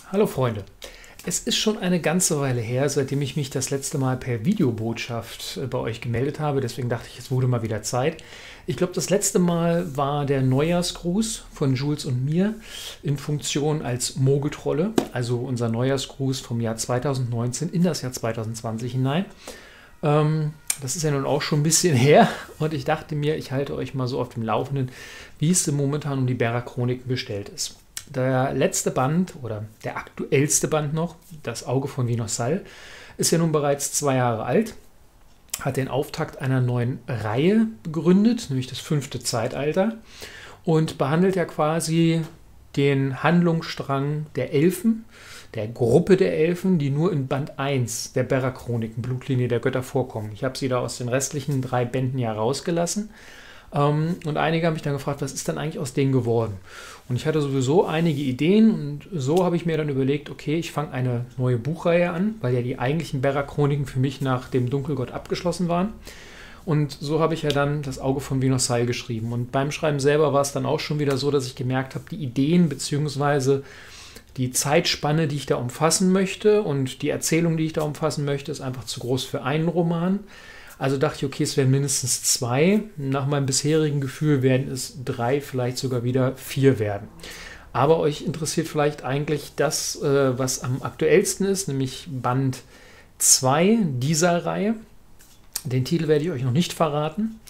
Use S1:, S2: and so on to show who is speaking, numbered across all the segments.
S1: Hallo Freunde, es ist schon eine ganze Weile her, seitdem ich mich das letzte Mal per Videobotschaft bei euch gemeldet habe, deswegen dachte ich, es wurde mal wieder Zeit. Ich glaube, das letzte Mal war der Neujahrsgruß von Jules und mir in Funktion als Mogeltrolle, also unser Neujahrsgruß vom Jahr 2019 in das Jahr 2020 hinein. Das ist ja nun auch schon ein bisschen her und ich dachte mir, ich halte euch mal so auf dem Laufenden, wie es denn momentan um die Berger-Chroniken bestellt ist. Der letzte Band oder der aktuellste Band noch, Das Auge von Vinosal, ist ja nun bereits 2 Jahre alt, hat den Auftakt einer neuen Reihe begründet, nämlich das 5. Zeitalter, und behandelt ja quasi den Handlungsstrang der Elfen, der Gruppe der Elfen, die nur in Band 1 der Berger-Chroniken, Blutlinie der Götter, vorkommen. Ich habe sie da aus den restlichen 3 Bänden ja rausgelassen. Und einige haben mich dann gefragt, was ist denn eigentlich aus denen geworden? Und ich hatte sowieso einige Ideen und so habe ich mir dann überlegt, okay, ich fange eine neue Buchreihe an, weil ja die eigentlichen Berger-Chroniken für mich nach dem Dunkelgott abgeschlossen waren. Und so habe ich ja dann Das Auge von Vinosal geschrieben. Und beim Schreiben selber war es dann auch schon wieder so, dass ich gemerkt habe, die Ideen bzw. die Zeitspanne, die ich da umfassen möchte und die Erzählung, die ich da umfassen möchte, ist einfach zu groß für einen Roman. Also dachte ich, okay, es werden mindestens 2. Nach meinem bisherigen Gefühl werden es 3, vielleicht sogar wieder 4 werden. Aber euch interessiert vielleicht eigentlich das, was am aktuellsten ist, nämlich Band 2 dieser Reihe. Den Titel werde ich euch noch nicht verraten.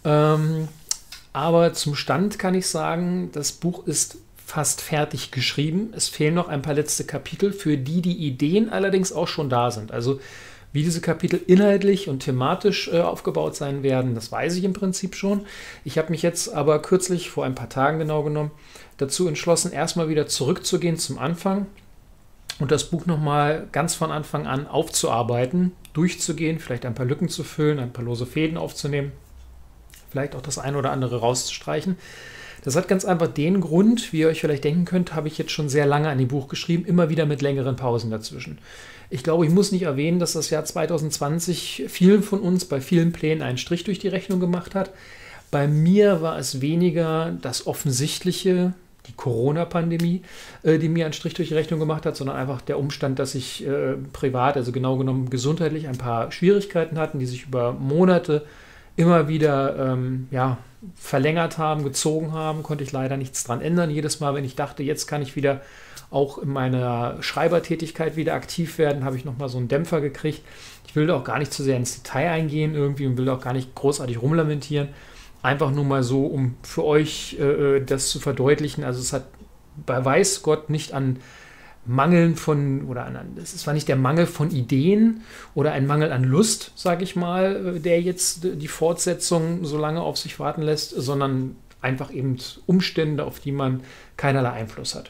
S1: Aber zum Stand kann ich sagen, das Buch ist fast fertig geschrieben. Es fehlen noch ein paar letzte Kapitel, für die die Ideen allerdings auch schon da sind. Also wie diese Kapitel inhaltlich und thematisch aufgebaut sein werden, das weiß ich im Prinzip schon. Ich habe mich jetzt aber kürzlich, vor ein paar Tagen genau genommen, dazu entschlossen, erstmal wieder zurückzugehen zum Anfang und das Buch nochmal ganz von Anfang an aufzuarbeiten, durchzugehen, vielleicht ein paar Lücken zu füllen, ein paar lose Fäden aufzunehmen, vielleicht auch das eine oder andere rauszustreichen. Das hat ganz einfach den Grund, wie ihr euch vielleicht denken könnt, habe ich jetzt schon sehr lange an dem Buch geschrieben, immer wieder mit längeren Pausen dazwischen. Ich glaube, ich muss nicht erwähnen, dass das Jahr 2020 vielen von uns bei vielen Plänen einen Strich durch die Rechnung gemacht hat. Bei mir war es weniger das Offensichtliche, die Corona-Pandemie, die mir einen Strich durch die Rechnung gemacht hat, sondern einfach der Umstand, dass ich privat, also genau genommen gesundheitlich, ein paar Schwierigkeiten hatten, die sich über Monate immer wieder verlängert haben, gezogen haben, konnte ich leider nichts dran ändern. Jedes Mal, wenn ich dachte, jetzt kann ich wieder auch in meiner Schreibertätigkeit wieder aktiv werden, habe ich nochmal so einen Dämpfer gekriegt. Ich will da auch gar nicht zu sehr ins Detail eingehen irgendwie und will auch gar nicht großartig rumlamentieren. Einfach nur mal so, um für euch das zu verdeutlichen. Also es hat bei weiß Gott nicht an Mangeln von, oder es war nicht der Mangel von Ideen oder ein Mangel an Lust, sage ich mal, der jetzt die Fortsetzung so lange auf sich warten lässt, sondern einfach eben Umstände, auf die man keinerlei Einfluss hat.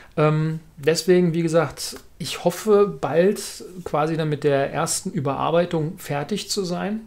S1: Deswegen, wie gesagt, ich hoffe bald quasi dann mit der ersten Überarbeitung fertig zu sein,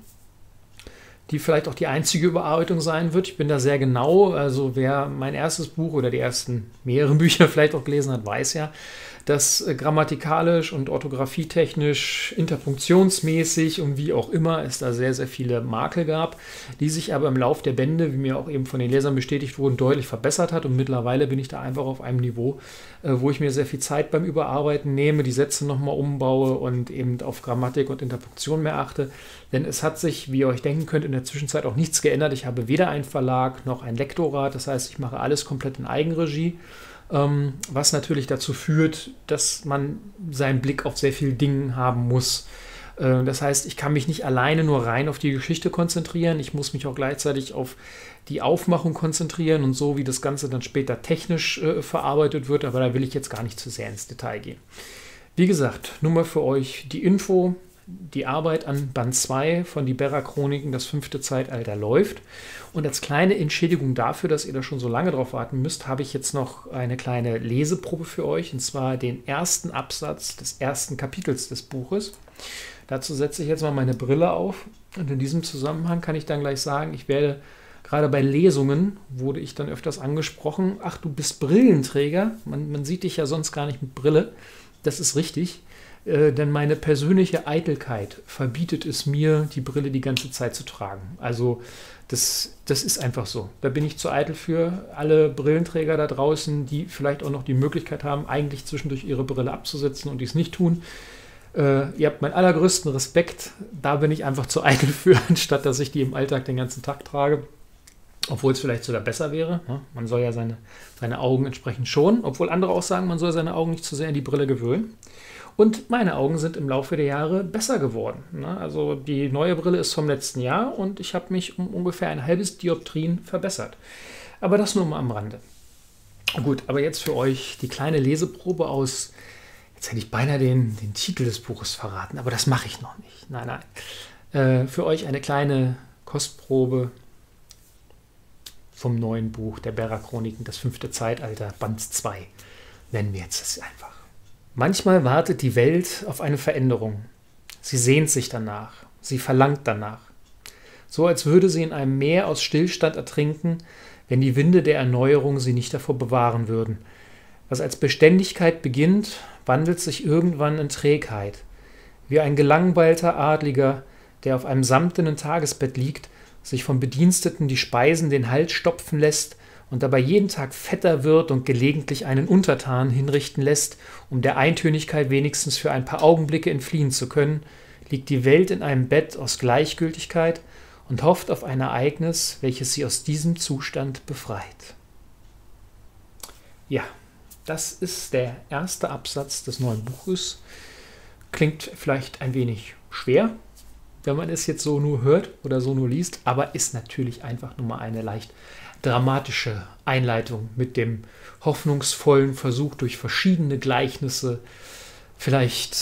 S1: die vielleicht auch die einzige Überarbeitung sein wird. Ich bin da sehr genau, also wer mein erstes Buch oder die ersten mehreren Bücher vielleicht auch gelesen hat, weiß ja, dass grammatikalisch und orthographietechnisch, interpunktionsmäßig und wie auch immer es da sehr, sehr viele Makel gab, die sich aber im Lauf der Bände, wie mir auch eben von den Lesern bestätigt wurden, deutlich verbessert hat und mittlerweile bin ich da einfach auf einem Niveau, wo ich mir sehr viel Zeit beim Überarbeiten nehme, die Sätze nochmal umbaue und eben auf Grammatik und Interpunktion mehr achte, denn es hat sich, wie ihr euch denken könnt, in der Zwischenzeit auch nichts geändert. Ich habe weder einen Verlag noch ein Lektorat, das heißt, ich mache alles komplett in Eigenregie, was natürlich dazu führt, dass man seinen Blick auf sehr viele Dinge haben muss. Das heißt, ich kann mich nicht alleine nur rein auf die Geschichte konzentrieren, ich muss mich auch gleichzeitig auf die Aufmachung konzentrieren und so, wie das Ganze dann später technisch verarbeitet wird, aber da will ich jetzt gar nicht zu sehr ins Detail gehen. Wie gesagt, nur mal für euch die Info. Die Arbeit an Band 2 von Die Berger-Chroniken, das 5. Zeitalter, läuft. Und als kleine Entschädigung dafür, dass ihr da schon so lange drauf warten müsst, habe ich jetzt noch eine kleine Leseprobe für euch, und zwar den ersten Absatz des ersten Kapitels des Buches. Dazu setze ich jetzt mal meine Brille auf und in diesem Zusammenhang kann ich dann gleich sagen, ich werde gerade bei Lesungen, wurde ich dann öfters angesprochen, ach, du bist Brillenträger, man sieht dich ja sonst gar nicht mit Brille. Das ist richtig. denn meine persönliche Eitelkeit verbietet es mir, die Brille die ganze Zeit zu tragen. Also das ist einfach so. Da bin ich zu eitel für. Alle Brillenträger da draußen, die vielleicht auch noch die Möglichkeit haben, eigentlich zwischendurch ihre Brille abzusetzen und dies nicht tun. Ihr habt meinen allergrößten Respekt. Da bin ich einfach zu eitel für, anstatt dass ich die im Alltag den ganzen Tag trage. Obwohl es vielleicht sogar besser wäre. Man soll ja seine Augen entsprechend schonen, obwohl andere auch sagen, man soll seine Augen nicht zu sehr in die Brille gewöhnen. Und meine Augen sind im Laufe der Jahre besser geworden. Also die neue Brille ist vom letzten Jahr und ich habe mich um ungefähr ein halbes Dioptrien verbessert. Aber das nur mal am Rande. Gut, aber jetzt für euch die kleine Leseprobe aus, jetzt hätte ich beinahe den Titel des Buches verraten, aber das mache ich noch nicht. Nein, nein. Für euch eine kleine Kostprobe vom neuen Buch der Berra-Chroniken, das 5. Zeitalter, Band 2. Nennen wir jetzt das einfach. Manchmal wartet die Welt auf eine Veränderung. Sie sehnt sich danach. Sie verlangt danach. So als würde sie in einem Meer aus Stillstand ertrinken, wenn die Winde der Erneuerung sie nicht davor bewahren würden. Was als Beständigkeit beginnt, wandelt sich irgendwann in Trägheit. Wie ein gelangweilter Adliger, der auf einem samtenen Tagesbett liegt, sich vom Bediensteten die Speisen den Hals stopfen lässt und dabei jeden Tag fetter wird und gelegentlich einen Untertan hinrichten lässt, um der Eintönigkeit wenigstens für ein paar Augenblicke entfliehen zu können, liegt die Welt in einem Bett aus Gleichgültigkeit und hofft auf ein Ereignis, welches sie aus diesem Zustand befreit. Ja, das ist der erste Absatz des neuen Buches. Klingt vielleicht ein wenig schwer, wenn man es jetzt so nur hört oder so nur liest, aber ist natürlich einfach nur mal eine leicht dramatische Einleitung mit dem hoffnungsvollen Versuch, durch verschiedene Gleichnisse vielleicht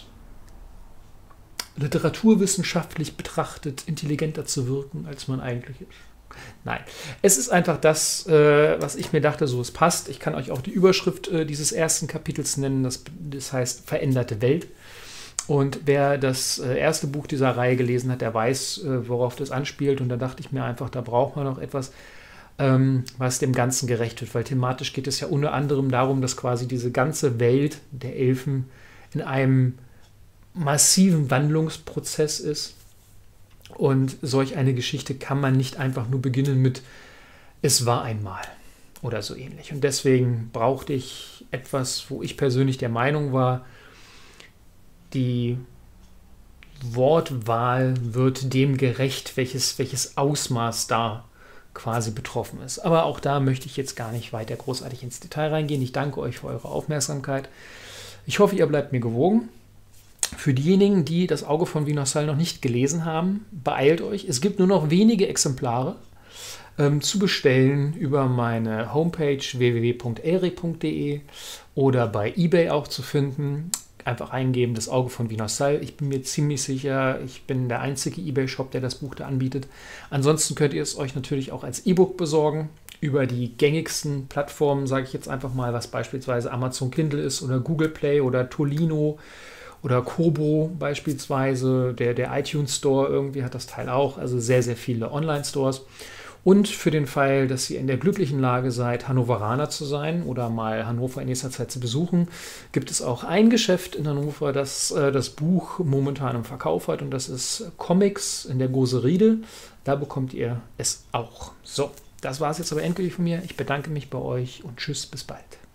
S1: literaturwissenschaftlich betrachtet intelligenter zu wirken, als man eigentlich ist. Nein, es ist einfach das, was ich mir dachte, so es passt. Ich kann euch auch die Überschrift dieses ersten Kapitels nennen, das heißt Veränderte Welt. Und wer das erste Buch dieser Reihe gelesen hat, der weiß, worauf das anspielt. Und da dachte ich mir einfach, da braucht man noch etwas, was dem Ganzen gerecht wird. Weil thematisch geht es ja unter anderem darum, dass quasi diese ganze Welt der Elfen in einem massiven Wandlungsprozess ist. Und solch eine Geschichte kann man nicht einfach nur beginnen mit "Es war einmal" oder so ähnlich. Und deswegen brauchte ich etwas, wo ich persönlich der Meinung war, die Wortwahl wird dem gerecht, welches Ausmaß da quasi betroffen ist. Aber auch da möchte ich jetzt gar nicht weiter großartig ins Detail reingehen. Ich danke euch für eure Aufmerksamkeit. Ich hoffe, ihr bleibt mir gewogen. Für diejenigen, die das Auge von Wiener Sall noch nicht gelesen haben, beeilt euch. Es gibt nur noch wenige Exemplare zu bestellen über meine Homepage www.elric.de oder bei eBay auch zu finden. Einfach eingeben, das Auge von Wiener Sall. Ich bin mir ziemlich sicher, ich bin der einzige eBay-Shop, der das Buch da anbietet. Ansonsten könnt ihr es euch natürlich auch als E-Book besorgen über die gängigsten Plattformen, sage ich jetzt einfach mal, was beispielsweise Amazon Kindle ist oder Google Play oder Tolino oder Kobo beispielsweise. Der iTunes Store irgendwie hat das Teil auch, also sehr, sehr viele Online-Stores. Und für den Fall, dass ihr in der glücklichen Lage seid, Hannoveraner zu sein oder mal Hannover in nächster Zeit zu besuchen, gibt es auch ein Geschäft in Hannover, das das Buch momentan im Verkauf hat, und das ist Comics in der Goseriede. Da bekommt ihr es auch. So, das war es jetzt aber endgültig von mir. Ich bedanke mich bei euch und tschüss, bis bald.